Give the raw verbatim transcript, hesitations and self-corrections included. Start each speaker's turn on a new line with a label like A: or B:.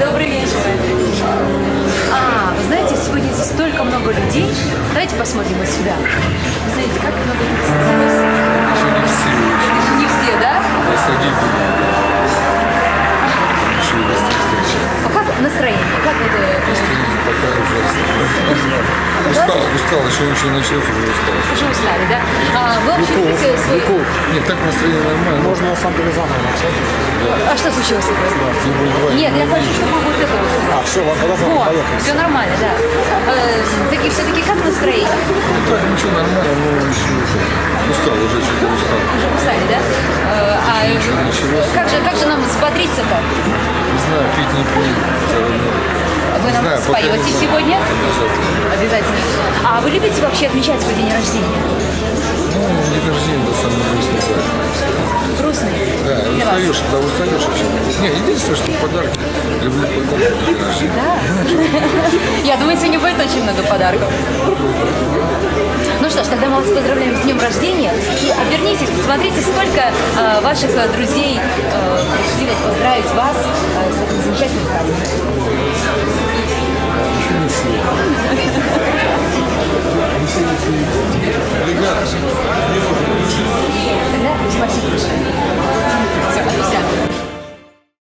A: Добрый вечер. А, вы знаете, сегодня здесь столько много людей. Давайте посмотрим вот сюда. Вы знаете, как много людей здесь? Не все, да? А как настроение? Как это?
B: Пока ужасно. Устал, устал, еще ничего не началось, уже устал.
A: Уже устали, да? А, вы вообще любите свой...
B: Нет, так настроение нормально.
C: Можно на самом деле заново начать.
A: А что случилось? Нет, я хочу, чтобы вы вот это вот.
C: А, все, ладно, давай
A: Вот,
C: поехали.
A: все нормально, да. Э, таки, все-таки как настроение?
B: Ну так, ничего, нормально, но еще устал, уже что-то устал.
A: Уже устали, да? Э, а как же, как же нам взбодриться-то?
B: Не знаю, пить не пью.
A: Вы нам
B: знаю,
A: споете
B: пока
A: сегодня?
B: Обязательно.
A: Обязательно. А вы любите вообще отмечать свой день рождения?
B: Ну, день рождения, да, самый грустный, да.
A: Грустный?
B: Да,
A: Для вас?
B: устаешь, когда устаешь вообще. Не, единственное, что подарки. Люблю подарки.
A: Да. Я думаю, сегодня будет очень много подарков. Ну что ж, тогда мы вас поздравляем с днем рождения. И обернитесь, посмотрите, сколько э, ваших э, друзей э, пришли вот поздравить вас э, с этим замечательным праздником.
B: Еще не все.